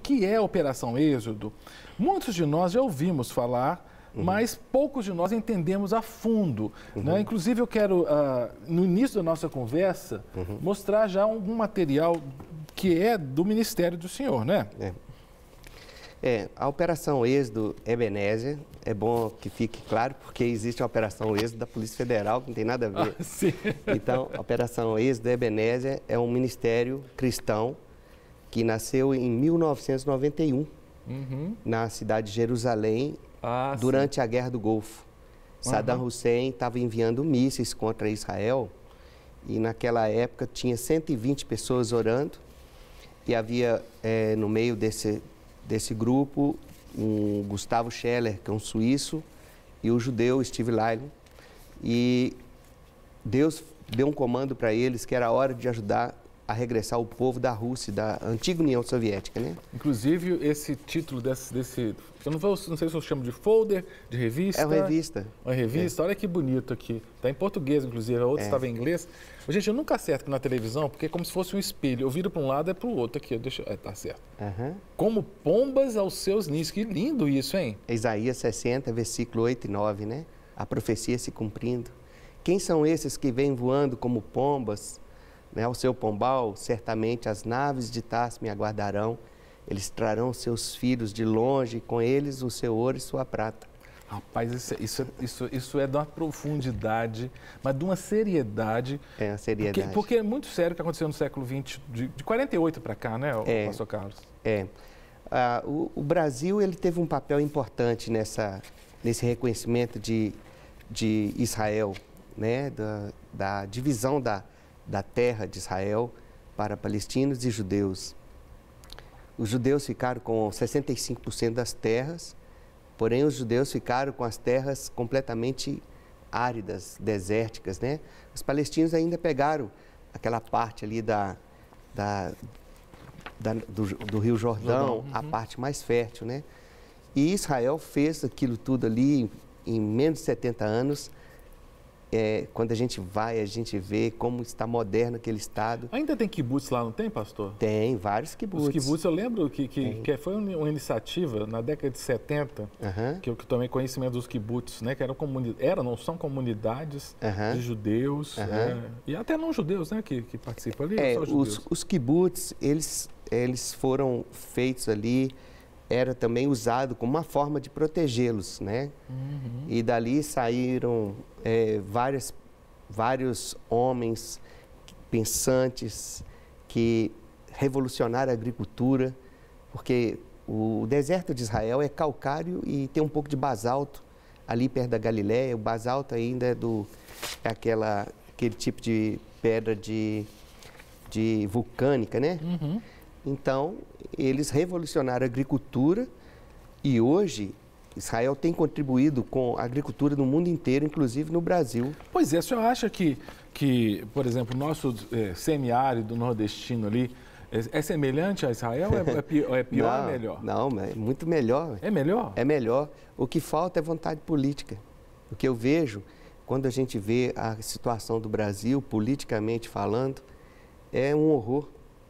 que é a Operação Êxodo, muitos de nós já ouvimos falar, mas poucos de nós entendemos a fundo. Né? Inclusive, eu quero, no início da nossa conversa, mostrar já algum material que é do Ministério do Senhor, né? A Operação Êxodo Ebenezer, é bom que fique claro, porque existe a Operação Êxodo da Polícia Federal, que não tem nada a ver. Sim. Então, a Operação Êxodo Ebenezer é um ministério cristão que nasceu em 1991, na cidade de Jerusalém, durante a Guerra do Golfo. Saddam Hussein estava enviando mísseis contra Israel e naquela época tinha 120 pessoas orando e havia no meio desse grupo um Gustavo Scheller, que é um suíço, e o judeu Steve Lyle. E Deus deu um comando para eles que era hora de ajudar a regressar o povo da Rússia, da antiga União Soviética, né? Inclusive, esse título desse eu não sei se eu chamo de folder, de revista. É uma revista. Uma revista, olha que bonito aqui. Está em português, inclusive, a outra estava em inglês. Gente, eu nunca acerto na televisão, porque é como se fosse um espelho. Eu viro para um lado, é para o outro aqui. Tá certo. Como pombas aos seus ninhos. Que lindo isso, hein? Isaías 60, versículo 8 e 9, né? A profecia se cumprindo. Quem são esses que vêm voando como pombas, né, ao seu pombal? Certamente as naves de Tarso me aguardarão. Eles trarão seus filhos de longe, com eles o seu ouro e sua prata. Rapaz, isso é de uma profundidade, mas de uma seriedade. É uma seriedade. Porque é muito sério o que aconteceu no século XX, de 48 para cá, né, pastor Carlos? O Brasil ele teve um papel importante nesse reconhecimento de Israel, né, da divisão da terra de Israel para palestinos e judeus. Os judeus ficaram com 65% das terras, porém os judeus ficaram com as terras completamente áridas, desérticas, né? Os palestinos ainda pegaram aquela parte ali do Rio Jordão, a parte mais fértil, né? E Israel fez aquilo tudo ali em menos de 70 anos. Quando a gente vai, a gente vê como está moderno aquele estado. Ainda tem kibbutz lá, não tem, pastor? Tem, vários kibbutz. Os kibbutz, eu lembro que foi uma iniciativa na década de 70, que eu tomei conhecimento dos kibbutz, né? Que não são comunidades de judeus, e até não judeus, né? Que participam ali, só judeus. Os kibbutz, eles foram feitos ali, era também usado como uma forma de protegê-los, né? E dali saíram vários homens pensantes que revolucionaram a agricultura, porque o deserto de Israel é calcário e tem um pouco de basalto ali perto da Galileia. O basalto ainda é aquele tipo de pedra de vulcânica, né? Então, eles revolucionaram a agricultura e hoje Israel tem contribuído com a agricultura no mundo inteiro, inclusive no Brasil. Pois é, o senhor acha que por exemplo, o nosso semiárido nordestino ali é semelhante a Israel ou é pior ou é melhor? Não, é muito melhor. É melhor? É melhor. O que falta é vontade política. O que eu vejo, quando a gente vê a situação do Brasil, politicamente falando, é um horror.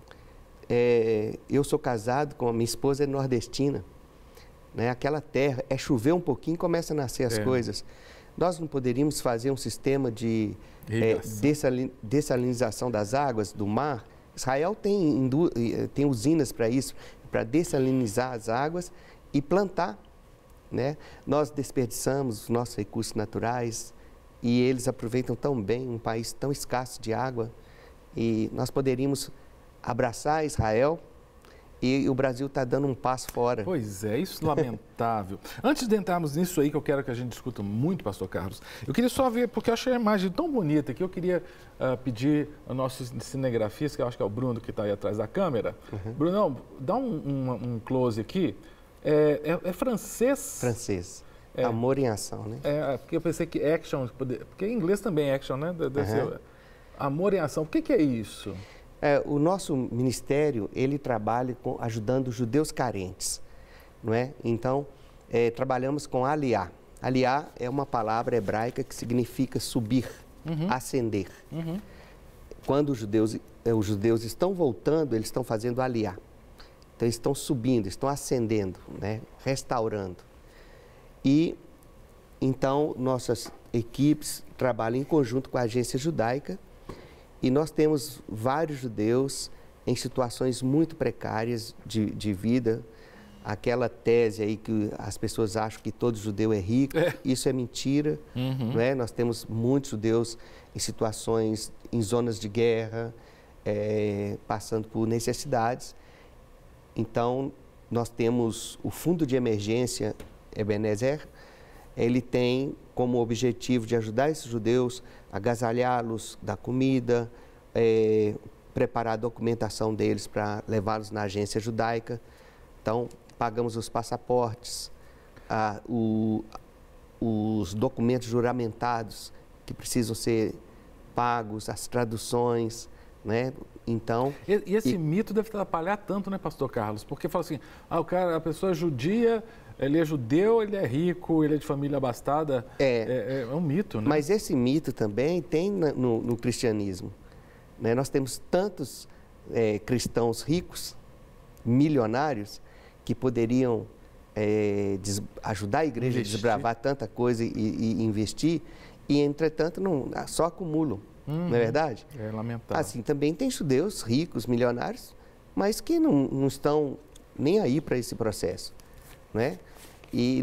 Eu sou casado com a minha esposa, é nordestina, né? Aquela terra, chover um pouquinho e começa a nascer as coisas. Nós não poderíamos fazer um sistema de dessalinização das águas do mar? Israel tem usinas para isso, para dessalinizar as águas e plantar, né? Nós desperdiçamos os nossos recursos naturais e eles aproveitam tão bem um país tão escasso de água, e nós poderíamos abraçar Israel, e o Brasil está dando um passo fora. Pois é, isso é lamentável. Antes de entrarmos nisso aí, que eu quero que a gente discuta muito, pastor Carlos, eu queria só ver, porque eu achei a imagem tão bonita que eu queria pedir ao nosso cinegrafista, que eu acho que é o Bruno, que está aí atrás da câmera. Brunão, dá um close aqui. É francês? Francês. Amor em ação, né? Porque eu pensei que action, porque em inglês também é action, né? Amor em ação, o que é isso? O nosso ministério, ele trabalha ajudando os judeus carentes, não é? Então, trabalhamos com aliá. Aliá é uma palavra hebraica que significa subir, ascender. Quando os judeus estão voltando, eles estão fazendo aliá. Então, eles estão subindo, estão ascendendo, né? Restaurando. E, então, nossas equipes trabalham em conjunto com a Agência Judaica e nós temos vários judeus em situações muito precárias de vida. Aquela tese aí que as pessoas acham que todo judeu é rico, isso é mentira. Não é? Nós temos muitos judeus em situações, em zonas de guerra, passando por necessidades. Então, nós temos o Fundo de Emergência Ebenezer, ele tem como objetivo de ajudar esses judeus, agasalhá-los, dar comida, preparar a documentação deles para levá-los na agência judaica. Então, pagamos os passaportes, os documentos juramentados que precisam ser pagos, as traduções, né? Então... E esse mito deve atrapalhar tanto, né, pastor Carlos? Porque fala assim, a pessoa é judia, ele é judeu, ele é rico, ele é de família abastada. É um mito, né? Mas esse mito também tem no cristianismo. Né? Nós temos tantos cristãos ricos, milionários, que poderiam ajudar a igreja a desbravar tanta coisa e investir, e, entretanto, só acumulam. Não é verdade? É lamentável. Assim, também tem judeus ricos, milionários, mas que não estão nem aí para esse processo, né? E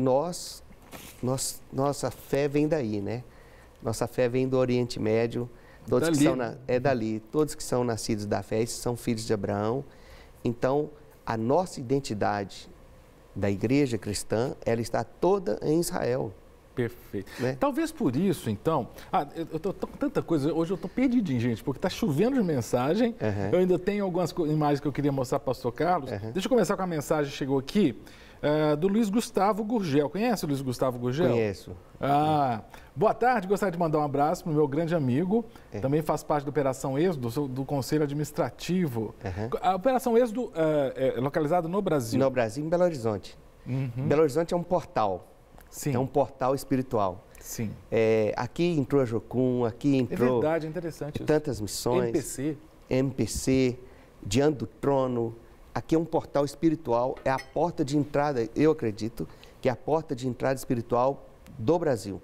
nossa fé vem daí, né? Nossa fé vem do Oriente Médio, todos que são dali, todos que são nascidos da fé, esses são filhos de Abraão. Então, a nossa identidade da igreja cristã, ela está toda em Israel. Perfeito. Né? Talvez por isso, então... eu estou com tanta coisa, hoje eu estou perdidinho, gente, porque está chovendo de mensagem. Eu ainda tenho algumas imagens que eu queria mostrar para o pastor Carlos. Deixa eu começar com a mensagem que chegou aqui, do Luiz Gustavo Gurgel. Conhece o Luiz Gustavo Gurgel? Conheço. Boa tarde, gostaria de mandar um abraço para o meu grande amigo, também faz parte da Operação Êxodo, do Conselho Administrativo. A Operação Êxodo é localizada no Brasil. No Brasil, em Belo Horizonte. Belo Horizonte é um portal. Sim. É um portal espiritual. Sim. Aqui entrou a Jocum, aqui entrou... É verdade, é interessante isso. Tantas missões. MPC, Diante do Trono. Aqui é um portal espiritual, é a porta de entrada, eu acredito, que é a porta de entrada espiritual do Brasil.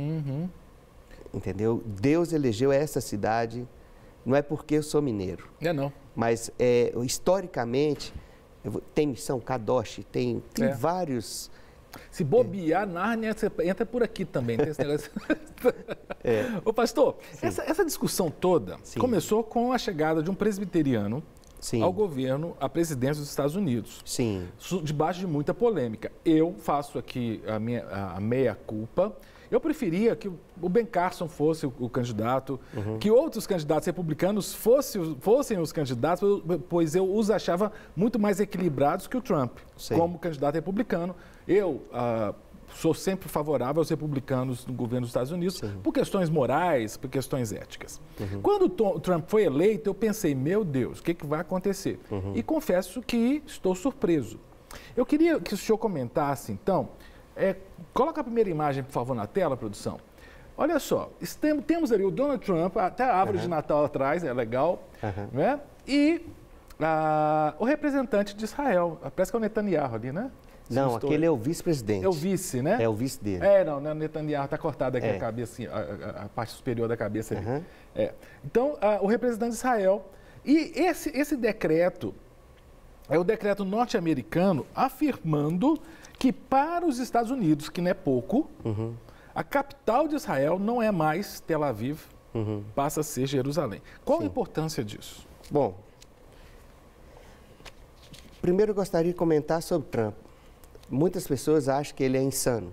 Entendeu? Deus elegeu essa cidade, não é porque eu sou mineiro. Não. Mas, historicamente, tem Missão Kadosh, tem vários... Se bobear, Nárnia, você entra por aqui também. Tem esse negócio. Ô, pastor, essa discussão toda começou com a chegada de um presbiteriano ao governo, à presidência dos Estados Unidos. Debaixo de muita polêmica. Eu faço aqui a meia-culpa. Eu preferia que o Ben Carson fosse o candidato, que outros candidatos republicanos fossem os candidatos, pois eu os achava muito mais equilibrados que o Trump, como candidato republicano. Eu sou sempre favorável aos republicanos no governo dos Estados Unidos por questões morais, por questões éticas. Quando o Trump foi eleito, eu pensei, meu Deus, o que vai acontecer? E confesso que estou surpreso. Eu queria que o senhor comentasse, então... coloca a primeira imagem, por favor, na tela, produção. Olha só, temos ali o Donald Trump, até a árvore de Natal atrás, é legal, né? E o representante de Israel, parece que é o Netanyahu ali, né? Não, aquele é o vice-presidente. É o vice, né? É o vice dele. Não, o Netanyahu está cortado aqui a cabeça, assim, a parte superior da cabeça ali. Então, o representante de Israel. E esse decreto é o decreto norte-americano afirmando que para os Estados Unidos, que não é pouco, a capital de Israel não é mais Tel Aviv, passa a ser Jerusalém. Qual a importância disso? Bom, primeiro eu gostaria de comentar sobre Trump. Muitas pessoas acham que ele é insano.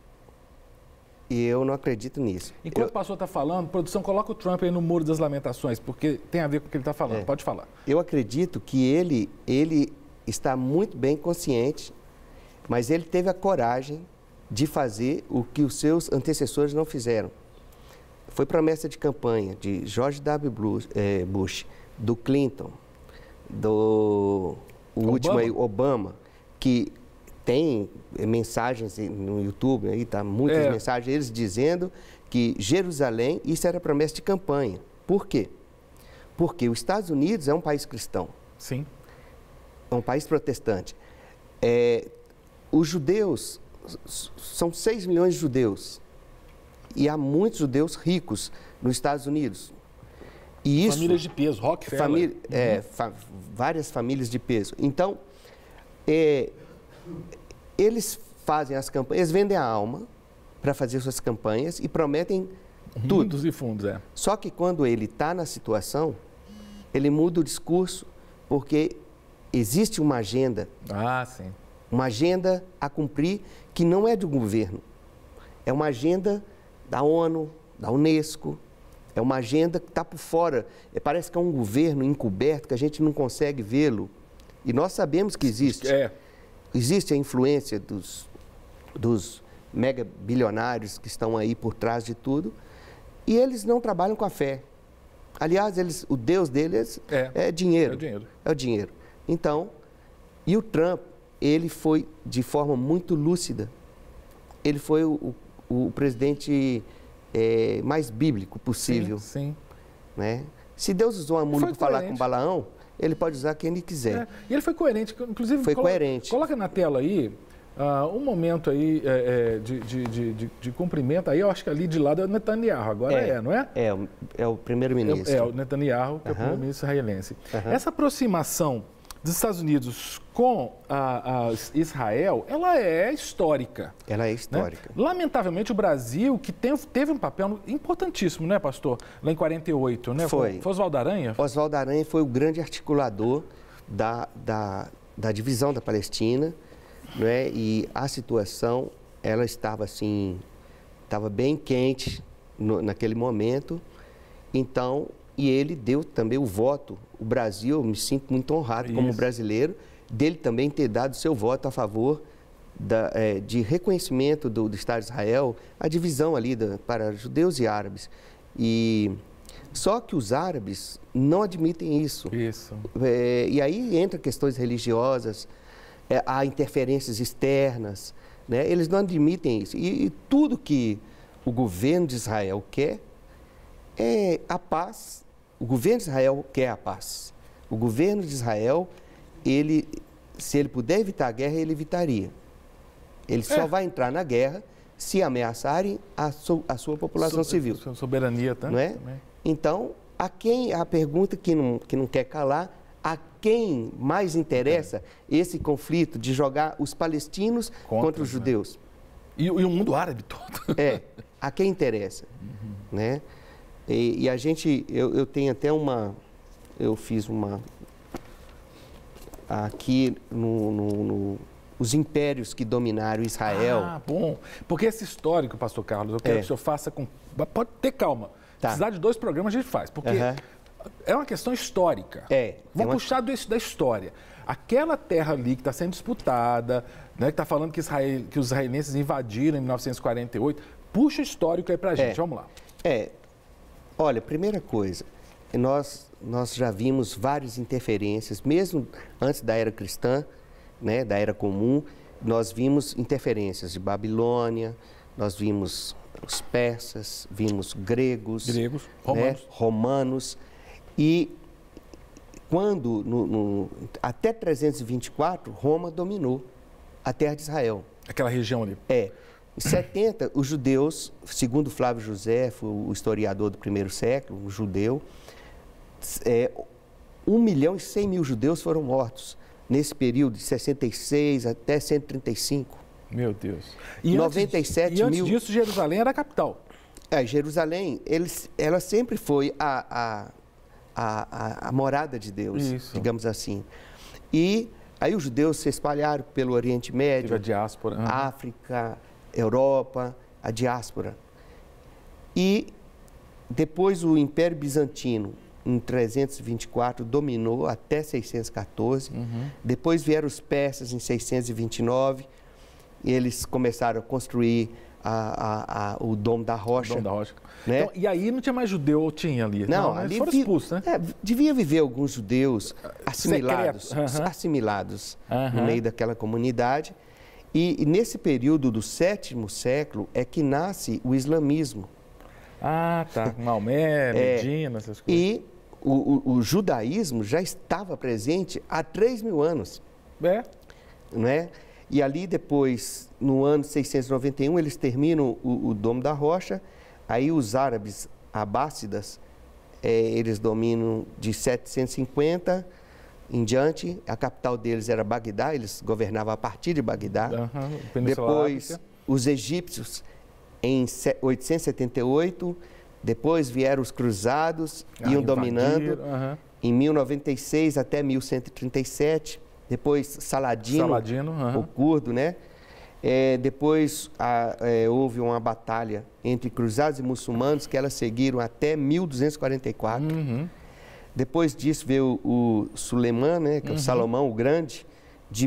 E eu não acredito nisso. Enquanto o pastor está falando, produção, coloca o Trump aí no Muro das Lamentações, porque tem a ver com o que ele está falando. Pode falar. Eu acredito que ele está muito bem consciente, mas ele teve a coragem de fazer o que os seus antecessores não fizeram. Foi promessa de campanha de George W. Bush, do Clinton, do último aí, Obama, que tem mensagens no YouTube, aí tá muitas mensagens, eles dizendo que Jerusalém, isso era promessa de campanha. Por quê? Porque os Estados Unidos é um país cristão. Sim. É um país protestante. Os judeus, são 6 milhões de judeus. E há muitos judeus ricos nos Estados Unidos. E isso, famílias de peso, Rockefeller. Várias famílias de peso. Então, eles fazem as campanhas, eles vendem a alma para fazer suas campanhas e prometem tudo. Mundos e fundos, Só que quando ele está na situação, ele muda o discurso, porque existe uma agenda. Sim. Uma agenda a cumprir que não é do governo. É uma agenda da ONU, da Unesco. É uma agenda que está por fora. Parece que é um governo encoberto que a gente não consegue vê-lo. E nós sabemos que existe. Existe a influência dos mega bilionários que estão aí por trás de tudo. E eles não trabalham com a fé. Aliás, o Deus deles é dinheiro. É o dinheiro. Então, e o Trump, ele foi de forma muito lúcida. Ele foi o presidente mais bíblico possível. Sim. Né? Se Deus usou a mula para falar com Balaão, ele pode usar quem ele quiser. E ele foi coerente. Inclusive, foi coerente. Coloca na tela aí um momento aí de cumprimento. Aí eu acho que ali de lado é o Netanyahu, agora não é? É o primeiro-ministro. É o Netanyahu, que é o primeiro-ministro israelense. Essa aproximação dos Estados Unidos com Israel, ela é histórica. Ela é histórica. Né? Lamentavelmente, o Brasil, que teve um papel importantíssimo, né, pastor? Lá em 48, né? Foi Oswaldo Aranha? Oswaldo Aranha foi o grande articulador da divisão da Palestina, né? E a situação, ela estava assim, estava bem quente naquele momento. Então, e ele deu também o voto. O Brasil, eu me sinto muito honrado como brasileiro, dele também ter dado seu voto a favor de reconhecimento do Estado de Israel, a divisão ali para judeus e árabes. Só que os árabes não admitem isso. E aí entra questões religiosas, há interferências externas, né? Eles não admitem isso. E tudo que o governo de Israel quer é a paz. O governo de Israel quer a paz. O governo de Israel, se ele puder evitar a guerra, ele evitaria. Ele só vai entrar na guerra se ameaçarem a sua população civil. Soberania, tá? Não é? Também. Então, a pergunta que não quer calar, a quem mais interessa esse conflito de jogar os palestinos contra os judeus? E o mundo árabe todo. A quem interessa, né? E a gente, eu tenho até eu fiz aqui os impérios que dominaram Israel. Bom, porque esse histórico, pastor Carlos, eu quero que o senhor faça pode ter calma. Se precisar de 2 programas a gente faz, porque é uma questão histórica. Vamos puxar da história. Aquela terra ali que está sendo disputada, né, que está falando que os israelenses invadiram em 1948, puxa histórico aí pra gente, vamos lá. Olha, primeira coisa, nós já vimos várias interferências, mesmo antes da era cristã, né, da era comum, nós vimos interferências de Babilônia, nós vimos os persas, vimos gregos, romanos. E quando, até 324, Roma dominou a terra de Israel. Aquela região ali. Em 70, os judeus, segundo Flávio Josefo, o historiador do primeiro século, um judeu, 1.100.000 judeus foram mortos nesse período de 66 até 135. Meu Deus. 97 antes disso, Jerusalém era a capital. Jerusalém, ela sempre foi a morada de Deus, digamos assim. E aí os judeus se espalharam pelo Oriente Médio, a diáspora, África, Europa, a diáspora. E depois o Império Bizantino, em 324, dominou até 614. Depois vieram os persas em 629. E eles começaram a construir o Dom da Rocha. Né? Então, e aí não tinha mais judeu, ou tinha ali? Não, né? ali foram expulsos, né? Devia viver alguns judeus assimilados no meio daquela comunidade. E nesse período do 7º século é que nasce o islamismo. Maomé, Medina, essas coisas. E o judaísmo já estava presente há 3.000 anos. Não é? E ali depois, no ano 691, eles terminam o Domo da Rocha. Aí os árabes abássidas, eles dominam de 750 em diante. A capital deles era Bagdá, eles governavam a partir de Bagdá. Depois, os egípcios, em 878, depois vieram os cruzados, iam dominando. Em 1096 até 1137. Depois Saladino, o curdo, né? Depois houve uma batalha entre cruzados e muçulmanos que elas seguiram até 1244. Depois disso veio o Suleiman, né? Que é o Salomão o Grande, de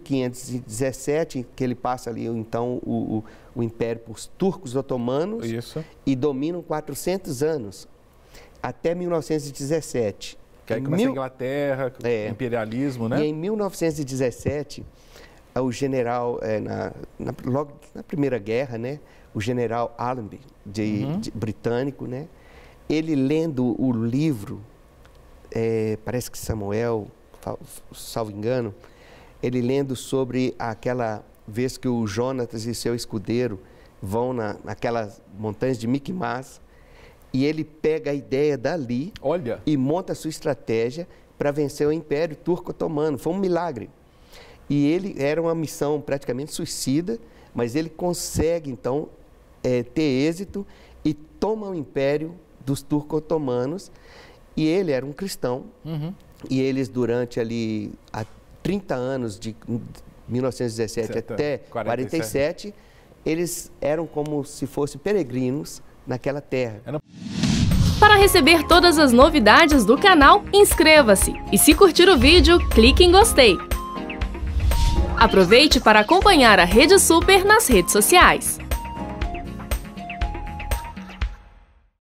1517, que ele passa ali então o império para os turcos otomanos. E dominam 400 anos, até 1917. Que aí começa a Inglaterra, imperialismo, né? E em 1917, o general, logo na Primeira Guerra, né? O general Allenby, britânico, né? Ele lendo o livro, parece que Samuel, salvo engano, ele lendo sobre aquela vez que o Jonatas e seu escudeiro vão naquelas montanhas de Miquimás, e ele pega a ideia dali e monta a sua estratégia para vencer o Império Turco-Otomano. Foi um milagre. E ele era uma missão praticamente suicida, mas ele consegue, então, ter êxito e toma o Império dos Turco-Otomanos. E ele era um cristão. E eles, durante ali, há 30 anos, de 1917 até 47, eles eram como se fossem peregrinos naquela terra. Para receber todas as novidades do canal, inscreva-se e, se curtir o vídeo, clique em gostei. Aproveite para acompanhar a Rede Super nas redes sociais.